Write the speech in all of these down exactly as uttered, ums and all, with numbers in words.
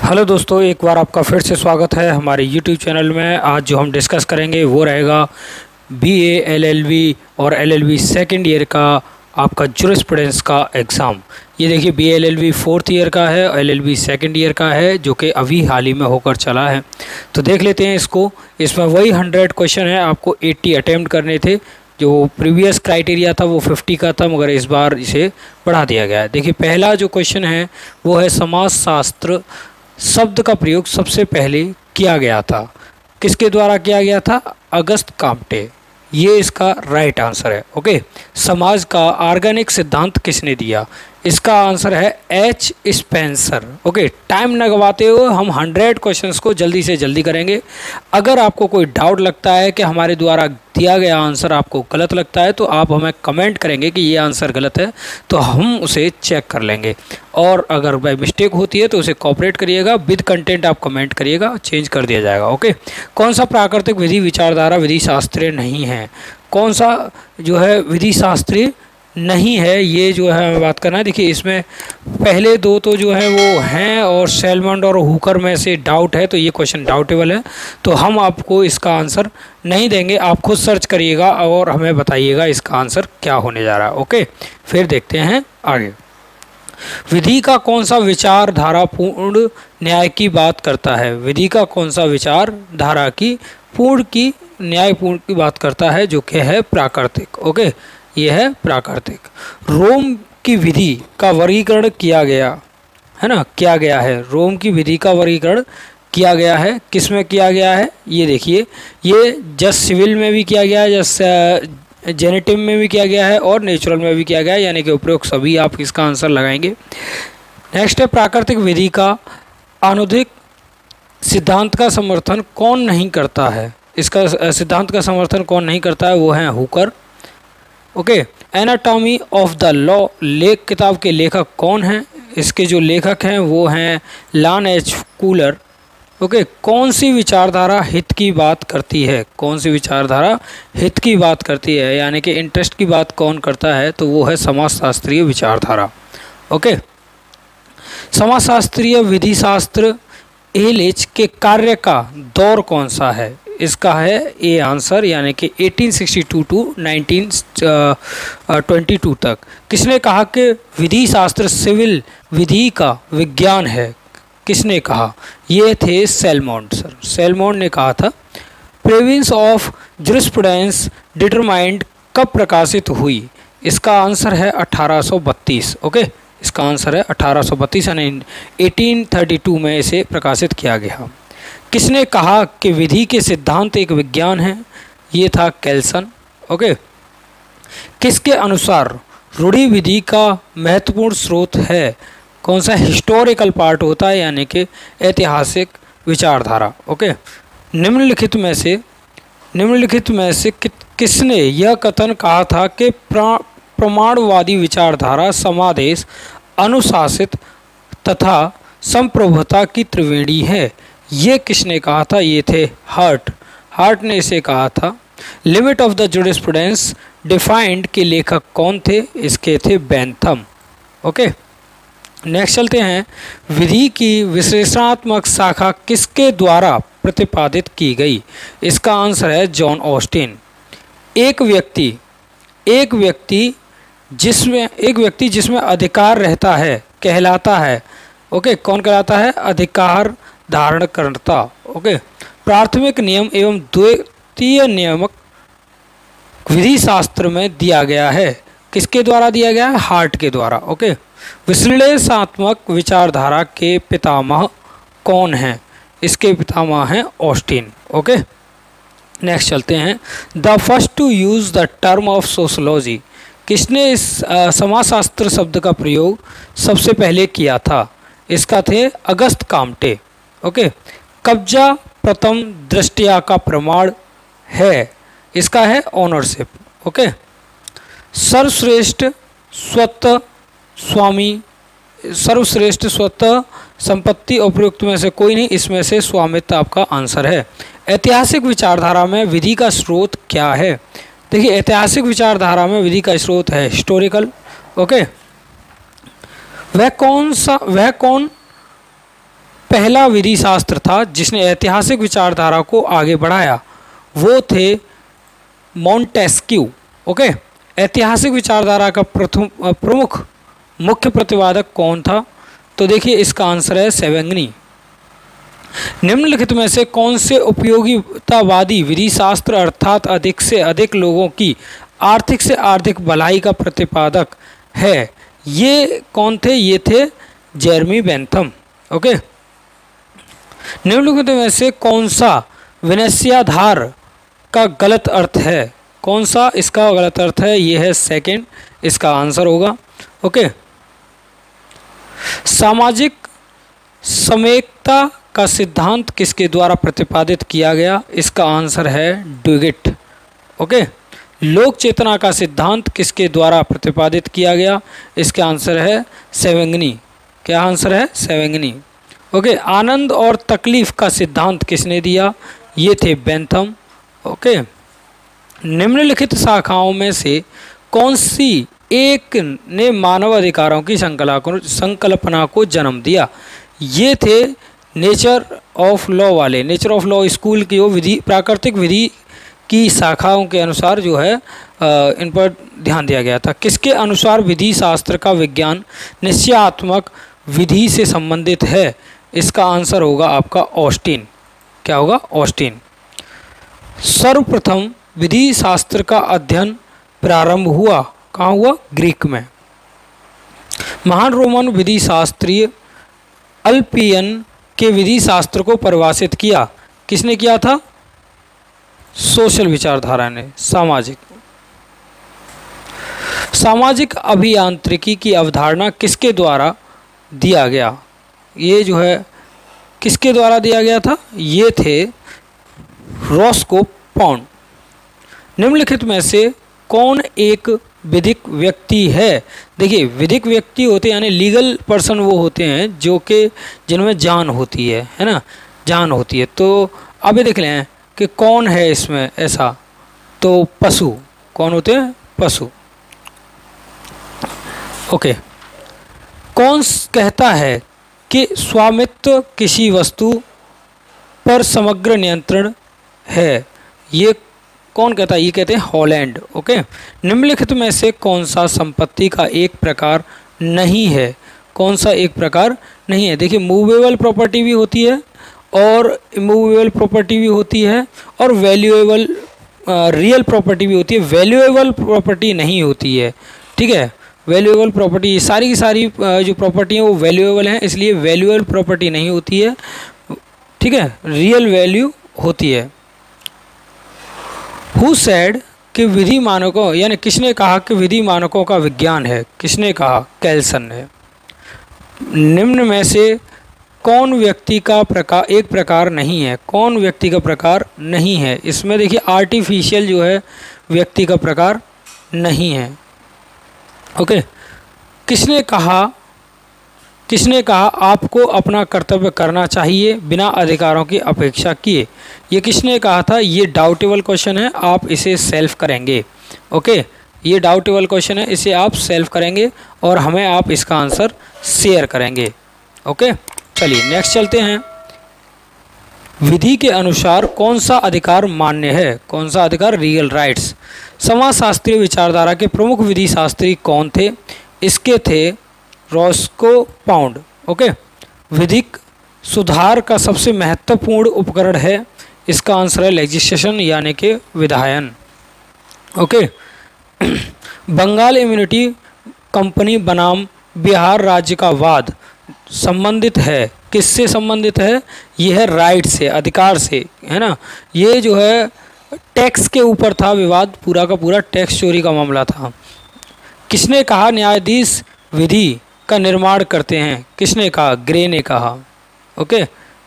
Hello दोस्तों, एक बार आपका फिर से स्वागत है हमारे यूट्यूब चैनल में। आज जो हम डिस्कस करेंगे वो रहेगा बीए, एलएलबी और एलएलबी सेकंड ईयर का आपका जूरिस्प्रूडेंस का एग्ज़ाम। ये देखिए, बी एलएलबी फोर्थ ईयर का है और एलएलबी सेकंड ईयर का है, जो कि अभी हाल ही में होकर चला है। तो देख लेते हैं इसको। इसमें वही हंड्रेड क्वेश्चन है, आपको एट्टी अटैम्प्ट करने थे। जो प्रीवियस क्राइटेरिया था वो फिफ्टी का था, मगर इस बार इसे बढ़ा दिया गया है। देखिए, पहला जो क्वेश्चन है वो है समाजशास्त्र शब्द का प्रयोग सबसे पहले किया गया था। किसके द्वारा किया गया था? Auguste Comte. ये इसका राइट आंसर है। ओके, समाज का ऑर्गेनिक सिद्धांत किसने दिया? इसका आंसर है एच स्पेंसर। ओके, टाइम न गवाते हुए हम हंड्रेड क्वेश्चंस को जल्दी से जल्दी करेंगे। अगर आपको कोई डाउट लगता है कि हमारे द्वारा दिया गया आंसर आपको गलत लगता है, तो आप हमें कमेंट करेंगे कि ये आंसर गलत है, तो हम उसे चेक कर लेंगे। और अगर बाई मिस्टेक होती है तो उसे कॉपरेट करिएगा, विद कंटेंट आप कमेंट करिएगा, चेंज कर दिया जाएगा। ओके, कौन सा प्राकृतिक विधि विचारधारा विधि शास्त्रीय नहीं है? कौन सा जो है विधि शास्त्रीय नहीं है, ये जो है हमें बात करना है। देखिए, इसमें पहले दो तो जो है वो हैं और सेलमंड और हुकर में से डाउट है, तो ये क्वेश्चन डाउटेबल है, तो हम आपको इसका आंसर नहीं देंगे। आप खुद सर्च करिएगा और हमें बताइएगा इसका आंसर क्या होने जा रहा है। ओके, फिर देखते हैं आगे। विधि का कौन सा विचारधारा पूर्ण न्याय की बात करता है? विधि का कौन सा विचारधारा की पूर्ण की न्यायपूर्ण की बात करता है, जो कि है प्राकृतिक। ओके, यह है प्राकृतिक। रोम की विधि का वर्गीकरण किया गया है ना, किया गया है। रोम की विधि का वर्गीकरण किया गया है, किस में किया गया है? ये देखिए, ये जस्ट सिविल में भी किया गया है, जस्ट जेनेटिव में भी किया गया है और नेचुरल में भी किया गया है, यानी कि उपरोक्त सभी आप इसका आंसर लगाएंगे। नेक्स्ट है, प्राकृतिक विधि का आनुधिक सिद्धांत का समर्थन कौन नहीं करता है? इसका सिद्धांत का समर्थन कौन नहीं करता है? वो है Hooker. Okay, anatomy of the law लेख किताब के लेखक कौन हैं? इसके जो लेखक हैं वो हैं लॉन एच कूलर। ओके, कौन सी विचारधारा हित की बात करती है? कौन सी विचारधारा हित की बात करती है, यानी कि इंटरेस्ट की बात कौन करता है? तो वो है समाजशास्त्रीय विचारधारा। ओके, समाजशास्त्रीय विधि शास्त्र एलिच के कार्य का दौर कौन सा है? इसका है ए आंसर, यानी कि eighteen sixty two to nineteen twenty two तक। किसने कहा कि विधि शास्त्र सिविल विधि का विज्ञान है? किसने कहा? ये थे सेलमोंड सर। सेलमोंड ने कहा था। प्रेविंस ऑफ जूरिस्प्रूडेंस डिटरमाइंड कब प्रकाशित हुई? इसका आंसर है अठारह सौ बत्तीस। ओके, इसका आंसर है अठारह सौ बत्तीस, यानी एटीन थर्टी टू में इसे प्रकाशित किया गया। किसने कहा कि विधि के सिद्धांत एक विज्ञान है? ये था केल्सन। ओके, किसके अनुसार रूढ़ि विधि का महत्वपूर्ण स्रोत है? कौन सा? हिस्टोरिकल पार्ट होता है, यानी कि ऐतिहासिक विचारधारा। ओके, निम्नलिखित में से निम्नलिखित में से कि, किसने यह कथन कहा था कि प्रा प्रमाणवादी विचारधारा समादेश, अनुशासित तथा संप्रभुता की त्रिवेणी है? ये किसने कहा था? ये थे हार्ट। हार्ट ने इसे कहा था। Limit of the jurisprudence defined के लेखक कौन थे? इसके थे बेंथम। ओके, नेक्स्ट चलते हैं। विधि की विश्लेषणात्मक शाखा किसके द्वारा प्रतिपादित की गई? इसका आंसर है जॉन ऑस्टिन। एक व्यक्ति एक व्यक्ति जिसमें एक व्यक्ति जिसमें अधिकार रहता है कहलाता है। ओके, कौन कहलाता है? अधिकार धारणकर्ता। ओके, प्राथमिक नियम एवं द्वितीय नियामक विधि शास्त्र में दिया गया है। किसके द्वारा दिया गया है? हार्ट के द्वारा। ओके, विश्लेषणात्मक विचारधारा के पितामह कौन हैं? इसके पितामह हैं ऑस्टिन। ओके, नेक्स्ट चलते हैं। The first to use the term of sociology, किसने इस समाजशास्त्र शब्द का प्रयोग सबसे पहले किया था? इसका थे अगस्त काम्टे। ओके, कब्जा प्रथम दृष्टया का प्रमाण है? इसका है ओनरशिप। ओके, सर्वश्रेष्ठ स्वतः स्वामी सर्वश्रेष्ठ स्वतः संपत्ति उपयुक्त में से कोई नहीं, इसमें से स्वामित्व आपका आंसर है। ऐतिहासिक विचारधारा में विधि का स्रोत क्या है? देखिए, ऐतिहासिक विचारधारा में विधि का स्रोत है हिस्टोरिकल। ओके, वह कौन सा वह कौन पहला विधि शास्त्र था जिसने ऐतिहासिक विचारधारा को आगे बढ़ाया, वो थे मॉन्टेस्क्यू। ओके, ऐतिहासिक विचारधारा का प्रथम प्रमुख मुख्य प्रतिपादक कौन था? तो देखिए इसका आंसर है सेवेंगनी। निम्नलिखित में से कौन से उपयोगितावादी विधि शास्त्र अर्थात अधिक से अधिक लोगों की आर्थिक से आर्थिक भलाई का प्रतिपादक है? ये कौन थे? ये थे जेरमी बेंथम। ओके, निम्नलिखित में से कौन सा विनिश्चयाधार का गलत अर्थ है? कौन सा इसका गलत अर्थ है? ये है सेकंड, इसका आंसर होगा। ओके, सामाजिक समेकता का सिद्धांत किसके द्वारा प्रतिपादित किया गया? इसका आंसर है ड्यूगिट। ओके, लोक चेतना का सिद्धांत किसके द्वारा प्रतिपादित किया गया? इसका आंसर है सेवेंगनी। क्या आंसर है? सेवेंगनी। ओके, आनंद और तकलीफ का सिद्धांत किसने दिया? ये थे बेंथम। ओके, निम्नलिखित शाखाओं में से कौन सी एक ने मानव अधिकारों की संकल्पना को जन्म दिया? ये थे नेचर ऑफ लॉ वाले। नेचर ऑफ लॉ स्कूल की वो विधि प्राकृतिक विधि की शाखाओं के अनुसार जो है आ, इन पर ध्यान दिया गया था। किसके अनुसार विधि शास्त्र का विज्ञान निश्चयात्मक विधि से संबंधित है? इसका आंसर होगा आपका ऑस्टिन। क्या होगा? ऑस्टिन। सर्वप्रथम विधि शास्त्र का अध्ययन प्रारंभ हुआ कहाँ हुआ? ग्रीक में। महान रोमन विधि शास्त्रीय अल्पियन के विधि शास्त्र को परिभाषित किया किसने किया था? सोशल विचारधारा ने। सामाजिक सामाजिक अभियांत्रिकी की अवधारणा किसके द्वारा दिया गया? ये जो है किसके द्वारा दिया गया था? ये थे रॉस्को पॉन्ड। निम्नलिखित में से कौन एक विधिक व्यक्ति है? देखिए, विधिक व्यक्ति होते हैं यानी लीगल पर्सन वो होते हैं जो कि जिनमें जान होती है, है ना, जान होती है। तो अभी देख लें कि कौन है इसमें ऐसा। तो पशु। कौन होते हैं? पशु। ओके, कौन कहता है कि स्वामित्व किसी वस्तु पर समग्र नियंत्रण है? ये कौन कहता है? ये कहते हैं हॉलैंड। ओके, निम्नलिखित में से कौन सा संपत्ति का एक प्रकार नहीं है? कौन सा एक प्रकार नहीं है? देखिए, मूवेबल प्रॉपर्टी भी होती है और इमूवेबल प्रॉपर्टी भी होती है और वैल्यूएबल रियल प्रॉपर्टी भी होती है। वैल्यूएबल प्रॉपर्टी नहीं होती है। ठीक है, वैल्यूएबल प्रॉपर्टी सारी की सारी जो प्रॉपर्टी है वो वैल्यूएबल हैं, इसलिए वैल्यूएबल प्रॉपर्टी नहीं होती है। ठीक है, रियल वैल्यू होती है। हु सेड कि विधि मानकों यानी किसने कहा कि विधि मानकों का विज्ञान है? किसने कहा? कैल्सन ने। निम्न में से कौन व्यक्ति का प्रकार एक प्रकार नहीं है? कौन व्यक्ति का प्रकार नहीं है? इसमें देखिए आर्टिफिशियल जो है व्यक्ति का प्रकार नहीं है। ओके, किसने कहा किसने कहा आपको अपना कर्तव्य करना चाहिए बिना अधिकारों की अपेक्षा किए? ये किसने कहा था? ये डाउटेबल क्वेश्चन है, आप इसे सेल्फ करेंगे। ओके, ये डाउटेबल क्वेश्चन है, इसे आप सेल्फ करेंगे और हमें आप इसका आंसर शेयर करेंगे। ओके, चलिए नेक्स्ट चलते हैं। विधि के अनुसार कौन सा अधिकार मान्य है? कौन सा अधिकार? Regal rights. समाजशास्त्रीय विचारधारा के प्रमुख विधि शास्त्री कौन थे? इसके थे रॉस्को पॉन्ड। ओके, विधिक सुधार का सबसे महत्वपूर्ण उपकरण है? इसका आंसर है लेजिस्लेशन यानी कि विधायन। ओके, बंगाल इम्यूनिटी कंपनी बनाम बिहार राज्य का वाद संबंधित है, किससे संबंधित है? ये है राइट से, अधिकार से, है ना। ये जो है टैक्स के ऊपर था विवाद, पूरा का पूरा टैक्स चोरी का मामला था। किसने कहा न्यायाधीश विधि का निर्माण करते हैं? किसने कहा? ग्रे ने कहा। ओके,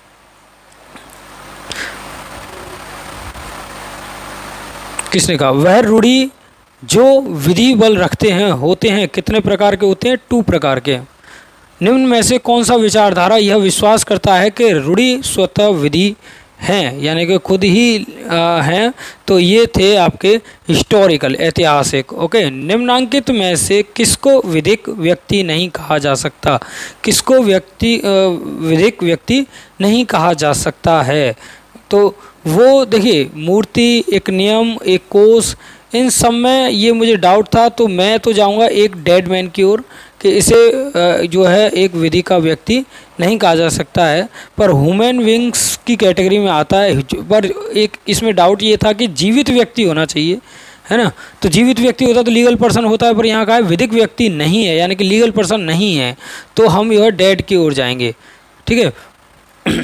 किसने कहा? वह रूढ़ी जो विधि बल रखते हैं होते हैं कितने प्रकार के होते हैं? टू प्रकार के। निम्न में से कौन सा विचारधारा यह विश्वास करता है कि रूढ़ि स्वतः विधि हैं, यानी कि खुद ही आ, हैं, तो ये थे आपके हिस्टोरिकल, ऐतिहासिक। ओके, निम्नांकित में से किसको विधिक व्यक्ति नहीं कहा जा सकता? किसको व्यक्ति विधिक व्यक्ति नहीं कहा जा सकता है? तो वो देखिए, मूर्ति, एक नियम, एक कोष, इन सब में ये मुझे डाउट था, तो मैं तो जाऊंगा एक डेड मैन की ओर कि इसे जो है एक विधि का व्यक्ति नहीं कहा जा सकता है, पर ह्यूमन बींग्स की कैटेगरी में आता है। पर एक इसमें डाउट ये था कि जीवित व्यक्ति होना चाहिए, है ना? तो जीवित व्यक्ति होता तो लीगल पर्सन होता है, पर यहाँ का है विधिक व्यक्ति नहीं है, यानी कि लीगल पर्सन नहीं है, तो हम यह डेड की ओर जाएंगे। ठीक है।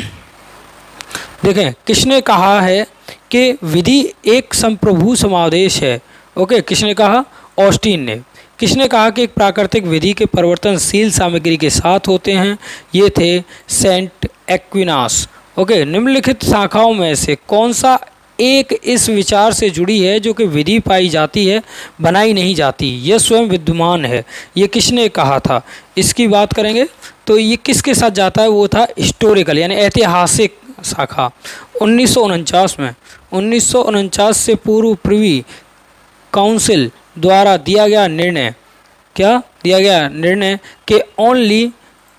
देखें, किसने कहा है कि विधि एक संप्रभु समादेश है? ओके, किसने कहा? ऑस्टिन ने। किसने कहा कि एक प्राकृतिक विधि के परिवर्तनशील सामग्री के साथ होते हैं? ये थे सेंट एक्विनास। ओके, निम्नलिखित शाखाओं में से कौन सा एक इस विचार से जुड़ी है जो कि विधि पाई जाती है, बनाई नहीं जाती? यह स्वयं विद्यमान है। ये किसने कहा था? इसकी बात करेंगे तो ये किसके साथ जाता है? वो था हिस्टोरिकल, यानी ऐतिहासिक शाखा। उन्नीस सौ उनचास में उन्नीस सौ उनचास से पूर्व प्रिवी काउंसिल द्वारा दिया गया निर्णय, क्या दिया गया निर्णय कि ओनली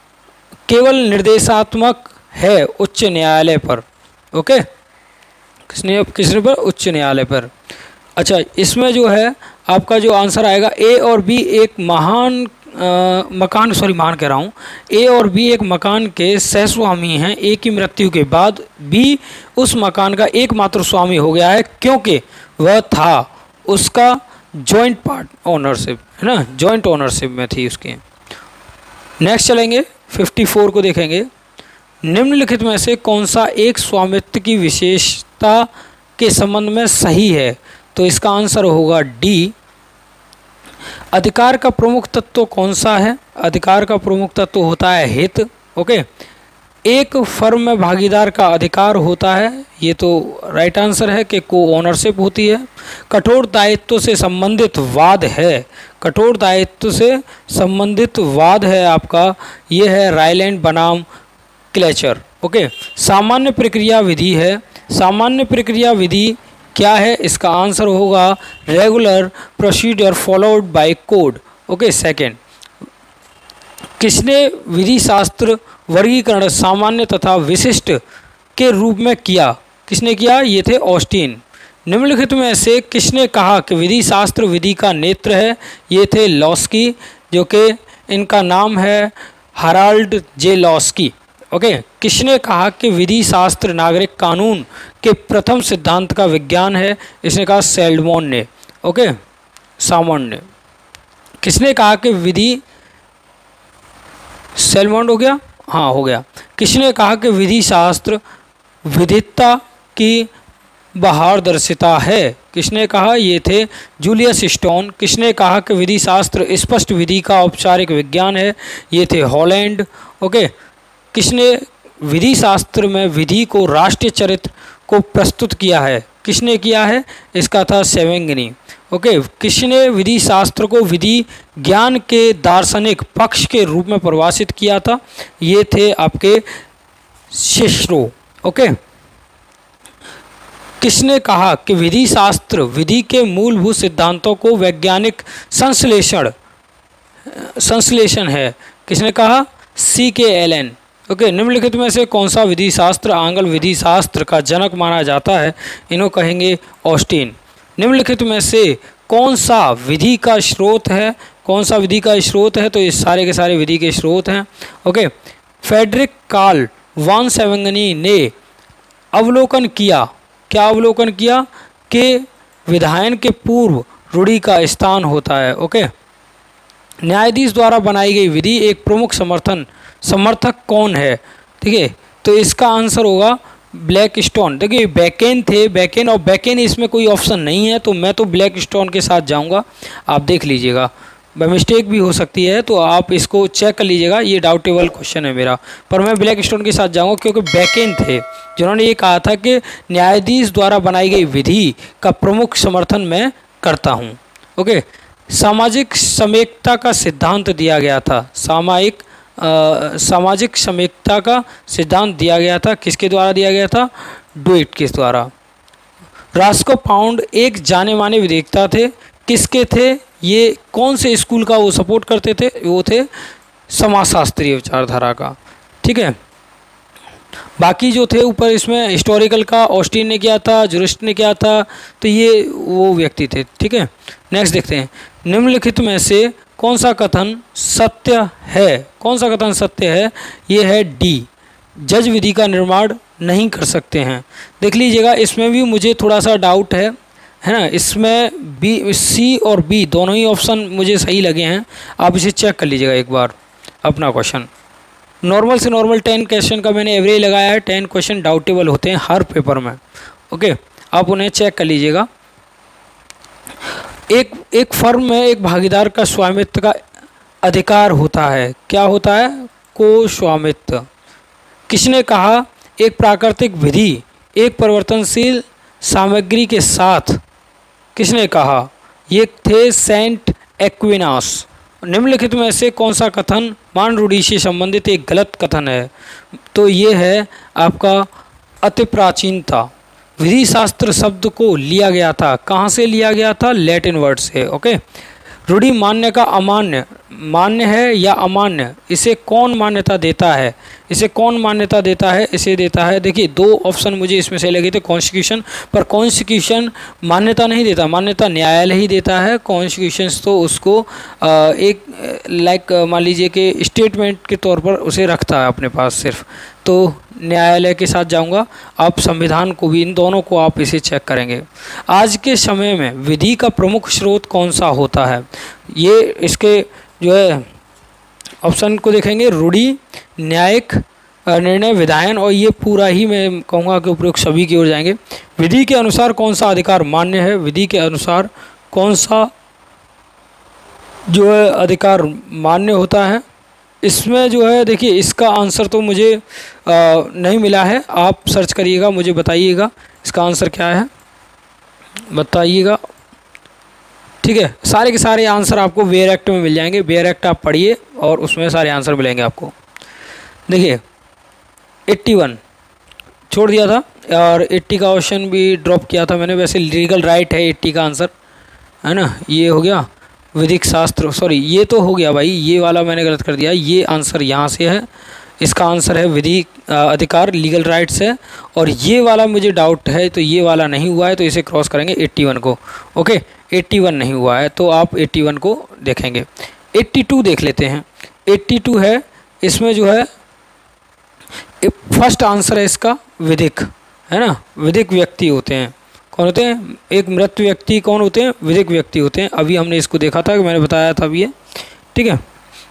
केवल निर्देशात्मक है उच्च न्यायालय पर। ओके, किसने किसने पर? उच्च न्यायालय पर। अच्छा, इसमें जो है आपका जो आंसर आएगा, ए और बी एक महान आ, मकान सॉरी महान कह रहा हूँ ए और बी एक मकान के सहस्वामी हैं। ए की मृत्यु के बाद बी उस मकान का एकमात्र स्वामी हो गया है, क्योंकि वह था उसका जॉइंट पार्ट ओनरशिप, है ना, जॉइंट ओनरशिप में थी उसकी। नेक्स्ट चलेंगे, चौवन को देखेंगे। निम्नलिखित में से कौन सा एक स्वामित्व की विशेषता के संबंध में सही है? तो इसका आंसर होगा डी। अधिकार का प्रमुख तत्व कौन सा है? अधिकार का प्रमुख तत्व होता है हित। ओके, एक फर्म में भागीदार का अधिकार होता है, ये तो राइट आंसर है कि को ओनरशिप होती है। कठोर दायित्व से संबंधित वाद है, कठोर दायित्व से संबंधित वाद है आपका, ये है रायलैंड बनाम क्लेचर। ओके, सामान्य प्रक्रिया विधि है। सामान्य प्रक्रिया विधि क्या है? इसका आंसर होगा regular procedure followed by code. Okay, second, किसने विधि शास्त्र वर्गीकरण सामान्य तथा विशिष्ट के रूप में किया? किसने किया? ये थे ऑस्टिन। निम्नलिखित में से किसने कहा कि विधि शास्त्र विधि का नेत्र है? ये थे लॉस्की, जो कि इनका नाम है हराल्ड जे लॉस्की। ओके, किसने कहा कि विधि शास्त्र नागरिक कानून के प्रथम सिद्धांत का विज्ञान है? इसने कहा सेल्डमोन ने। ओके, सामोन ने। किसने कहा कि विधि सेल्मोन हो गया? हाँ, हो गया। किसने कहा कि विधि शास्त्र विधिता की पारदर्शिता है? किसने कहा? ये थे जूलियस स्टोन। किसने कहा कि विधि शास्त्र स्पष्ट विधि का औपचारिक विज्ञान है? ये थे हॉलैंड। ओके, किसने विधि शास्त्र में विधि को राष्ट्रीय चरित्र को प्रस्तुत किया है? किसने किया है? इसका था सेवेंगनी। ओके, किसने विधि शास्त्र को विधि ज्ञान के दार्शनिक पक्ष के रूप में परिभाषित किया था? ये थे आपके सिस्रो। ओके, किसने कहा कि विधि शास्त्र विधि के मूलभूत सिद्धांतों को वैज्ञानिक संश्लेषण संश्लेषण है? किसने कहा? सी के एलन। ओके, निम्नलिखित में से कौन सा विधि शास्त्र आंग्ल विधि शास्त्र का जनक माना जाता है? इन्हों कहेंगे ऑस्टिन। निम्नलिखित में से कौन सा विधि का स्रोत है? कौन सा विधि का स्रोत है? तो ये सारे के सारे विधि के स्रोत हैं। Okay, Friedrich Carl von Savigny ने अवलोकन किया, क्या अवलोकन किया? कि विधायन के पूर्व रूढ़ि का स्थान होता है। ओके, न्यायाधीश द्वारा बनाई गई विधि एक प्रमुख समर्थन समर्थक कौन है? ठीक है, तो इसका आंसर होगा ब्लैक स्टोन। देखिए, बैकेन थे, बैकेन और बैकेन इसमें कोई ऑप्शन नहीं है, तो मैं तो ब्लैक स्टोन के साथ जाऊंगा। आप देख लीजिएगा, मिस्टेक भी हो सकती है, तो आप इसको चेक कर लीजिएगा। ये डाउटेबल क्वेश्चन है मेरा, पर मैं ब्लैक स्टोन के साथ जाऊंगा, क्योंकि बैकेन थे जिन्होंने ये कहा था कि न्यायाधीश द्वारा बनाई गई विधि का प्रमुख समर्थन मैं करता हूँ। ओके, सामाजिक समेकता का सिद्धांत दिया गया था। सामाजिक सामाजिक समेकता का सिद्धांत दिया गया था, किसके द्वारा दिया गया था? डू इट किस द्वारा। रास्को पाउंड एक जाने माने विधिज्ञता थे, किसके थे, ये कौन से स्कूल का वो सपोर्ट करते थे, वो थे समाजशास्त्रीय विचारधारा का। ठीक है, बाकी जो थे ऊपर इसमें हिस्टोरिकल का ऑस्टिन ने किया था, जुरिस्ट ने किया था, तो ये वो व्यक्ति थे। ठीक है, नेक्स्ट देखते हैं, निम्नलिखित में से कौन सा कथन सत्य है, कौन सा कथन सत्य है, ये है डी, जज विधि का निर्माण नहीं कर सकते हैं। देख लीजिएगा, इसमें भी मुझे थोड़ा सा डाउट है है ना, इसमें बी सी और बी दोनों ही ऑप्शन मुझे सही लगे हैं, आप इसे चेक कर लीजिएगा एक बार अपना क्वेश्चन। नॉर्मल से नॉर्मल टेन क्वेश्चन का मैंने एवरेज लगाया है, टेन क्वेश्चन डाउटेबल होते हैं हर पेपर में। ओके, आप उन्हें चेक कर लीजिएगा। एक एक फर्म में एक भागीदार का स्वामित्व का अधिकार होता है, क्या होता है, को स्वामित्व। किसने कहा, एक प्राकृतिक विधि एक परिवर्तनशील सामग्री के साथ, किसने कहा, ये थे सेंट एक्विनास। निम्नलिखित में से कौन सा कथन मान रूढ़ि से संबंधित एक गलत कथन है, तो ये है आपका अति प्राचीनता। विधि शास्त्र शब्द को लिया गया था, कहाँ से लिया गया था, लैटिन वर्ड से। ओके, रूढ़ि मान्य का अमान्य, मान्य है या अमान्य, इसे कौन मान्यता देता है, इसे कौन मान्यता देता है, इसे देता है, देखिए दो ऑप्शन मुझे इसमें से लगे थे, कॉन्स्टिट्यूशन, पर कॉन्स्टिट्यूशन मान्यता नहीं देता, मान्यता न्यायालय ही देता है। कॉन्स्टिट्यूशन तो उसको आ, एक लाइक मान लीजिए कि स्टेटमेंट के तौर पर उसे रखता है अपने पास सिर्फ, तो न्यायालय के साथ जाऊंगा। आप संविधान को भी, इन दोनों को आप इसे चेक करेंगे। आज के समय में विधि का प्रमुख स्रोत कौन सा होता है, ये इसके जो है ऑप्शन को देखेंगे, रूढ़ि, न्यायिक निर्णय, विधायन, और ये पूरा ही मैं कहूँगा कि उपयुक्त सभी की ओर जाएंगे। विधि के अनुसार कौन सा अधिकार मान्य है, विधि के अनुसार कौन सा जो है अधिकार मान्य होता है, इसमें जो है देखिए इसका आंसर तो मुझे आ, नहीं मिला है, आप सर्च करिएगा, मुझे बताइएगा इसका आंसर क्या है, बताइएगा। ठीक है, सारे के सारे आंसर आपको वेयर एक्ट में मिल जाएंगे, वेयर एक्ट आप पढ़िए और उसमें सारे आंसर मिलेंगे आपको। देखिए इक्यासी छोड़ दिया था और अस्सी का ऑप्शन भी ड्रॉप किया था मैंने, वैसे लीगल राइट है अस्सी का आंसर, है ना, ये हो गया। विधिक शास्त्र, सॉरी ये तो हो गया भाई, ये वाला मैंने गलत कर दिया, ये आंसर यहाँ से है, इसका आंसर है विधि अधिकार, लीगल राइट्स है, और ये वाला मुझे डाउट है, तो ये वाला नहीं हुआ है, तो इसे क्रॉस करेंगे इक्यासी को। ओके, इक्यासी नहीं हुआ है तो आप इक्यासी को देखेंगे। बयासी देख लेते हैं, बयासी है, इसमें जो है फर्स्ट आंसर है इसका विधिक, है ना, विधिक व्यक्ति होते हैं, कौन होते हैं, एक मृत व्यक्ति कौन होते हैं, विधिक व्यक्ति होते हैं। अभी हमने इसको देखा था कि मैंने बताया था अभी ये, ठीक है।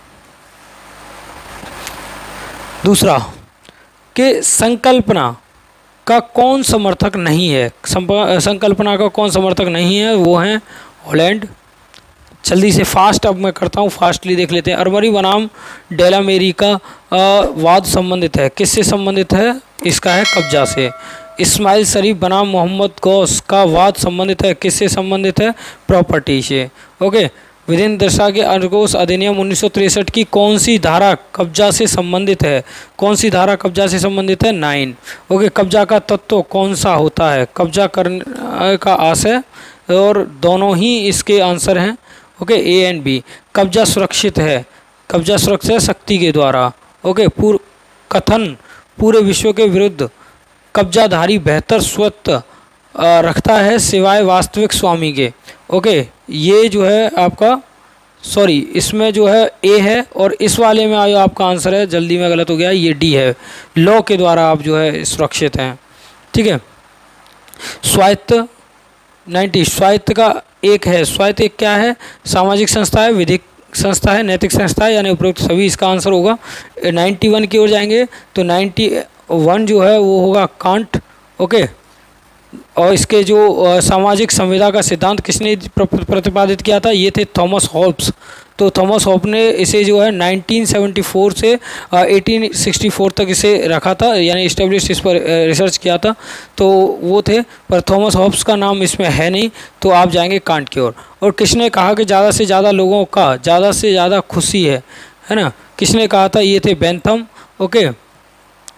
दूसरा कि संकल्पना का कौन समर्थक नहीं है, संकल्पना का कौन समर्थक नहीं है, वो हैं हॉलैंड। जल्दी से फास्ट अब मैं करता हूँ, फास्टली देख लेते हैं। अरमरी बनाम डेलामेरी का वाद संबंधित है, किससे संबंधित है, इसका है कब्जा से। इस्माइल शरीफ बनाम मोहम्मद गौस का वाद संबंधित है, किससे संबंधित है, प्रॉपर्टी से। ओके, विधिन दशा के अनुकोष अधिनियम उन्नीस सौ तिरसठ की कौन सी धारा कब्जा से संबंधित है, कौन सी धारा कब्जा से संबंधित है, नाइन। ओके, कब्जा का तत्व कौन सा होता है, कब्जा करने का आशय, और दोनों ही इसके आंसर हैं। Okay, A and B. कब्जा सुरक्षित है, कब्जा सुरक्षित है शक्ति के द्वारा। ओके, पूर्व कथन पूरे विश्व के विरुद्ध कब्जाधारी बेहतर स्वत्व रखता है सिवाय वास्तविक स्वामी के। ओके, ये जो है आपका, सॉरी इसमें जो है ए है, और इस वाले में आयो आपका आंसर है, जल्दी में गलत हो गया, ये डी है, लॉ के द्वारा आप जो है सुरक्षित हैं। ठीक है, स्वायत्त नाइन्टी, स्वायत्त का एक है, स्वायत्त एक क्या है, सामाजिक संस्था है, विधिक संस्था है, नैतिक संस्था है, यानी उपरोक्त सभी, इसका आंसर होगा। नाइन्टी वन की ओर जाएंगे तो नाइन्टी वन जो है वो होगा कांट। ओके, और इसके जो सामाजिक संविदा का सिद्धांत किसने प्रतिपादित किया था, ये थे थॉमस हॉब्स। तो थॉमस हॉब्स ने इसे जो है नाइनटीन सेवेंटी फोर से एटीन सिक्सटी फोर तक इसे रखा था, यानी इस्टेब्लिश, इस पर रिसर्च किया था, तो वो थे। पर थॉमस हॉब्स का नाम इसमें है नहीं, तो आप जाएंगे कांट की ओर। और किसने कहा कि ज़्यादा से ज़्यादा लोगों का ज़्यादा से ज़्यादा खुशी है, है ना, किसने कहा था, ये थे Bentham. Okay,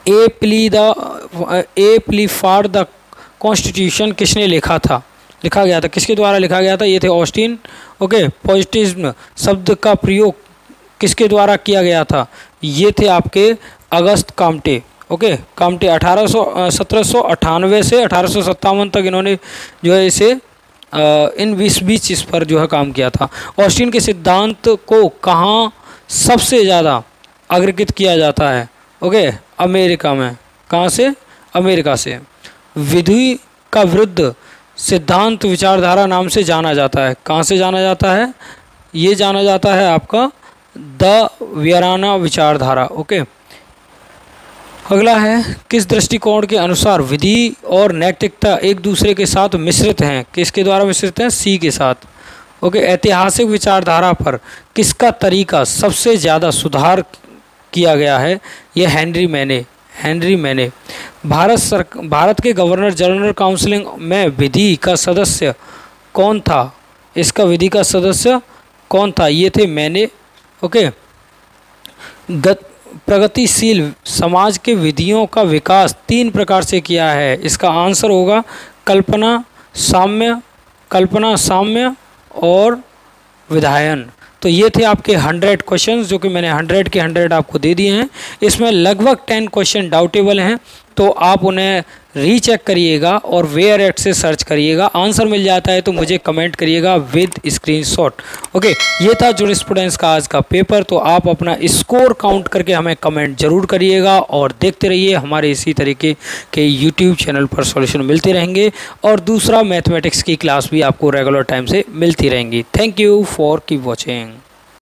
a plea the a plea for the constitution किसने लिखा था, लिखा गया था, किसके द्वारा लिखा गया था? ये थे ऑस्टिन। ओके, पॉजिटिज्म शब्द का प्रयोग किसके द्वारा किया गया था? ये थे आपके अगस्त काम्टे। ओके, काम्टे अठारह सौ सत्रह सौ अट्ठानवे से अठारह सौ सत्तावन तक इन्होंने जो है इसे आ, इन बीस बीच इस पर जो है काम किया था। ऑस्टिन के सिद्धांत को कहाँ सबसे ज़्यादा अग्रगत किया जाता है? ओके, अमेरिका में। कहाँ से? अमेरिका से। विधि का विरुद्ध सिद्धांत विचारधारा नाम से जाना जाता है। कहाँ से जाना जाता है? ये जाना जाता है आपका द वियराना विचारधारा। ओके, अगला है, किस दृष्टिकोण के अनुसार विधि और नैतिकता एक दूसरे के साथ मिश्रित हैं? किसके द्वारा मिश्रित हैं? सी के साथ। ओके, ऐतिहासिक विचारधारा पर किसका तरीका सबसे ज़्यादा सुधार किया गया है? यह हेनरी मैने हेनरी मैने भारत सर भारत के गवर्नर जनरल काउंसिल में विधि का सदस्य कौन था? इसका विधि का सदस्य कौन था? ये थे मैने। ओके, गत प्रगतिशील समाज के विधियों का विकास तीन प्रकार से किया है। इसका आंसर होगा कल्पना, साम्य, कल्पना, साम्य और विधायन। तो ये थे आपके हंड्रेड क्वेश्चंस जो कि मैंने हंड्रेड के हंड्रेड आपको दे दिए हैं। इसमें लगभग टेन क्वेश्चन डाउटेबल हैं, तो आप उन्हें रीचेक करिएगा और वेयर एट से सर्च करिएगा। आंसर मिल जाता है तो मुझे कमेंट करिएगा विद स्क्रीनशॉट। ओके, ये था जुरिस्प्रूडेंस का आज का पेपर। तो आप अपना स्कोर काउंट करके हमें कमेंट जरूर करिएगा और देखते रहिए हमारे इसी तरीके के यूट्यूब चैनल पर सॉल्यूशन मिलते रहेंगे और दूसरा मैथमेटिक्स की क्लास भी आपको रेगुलर टाइम से मिलती रहेंगी। Thank you for keep watching.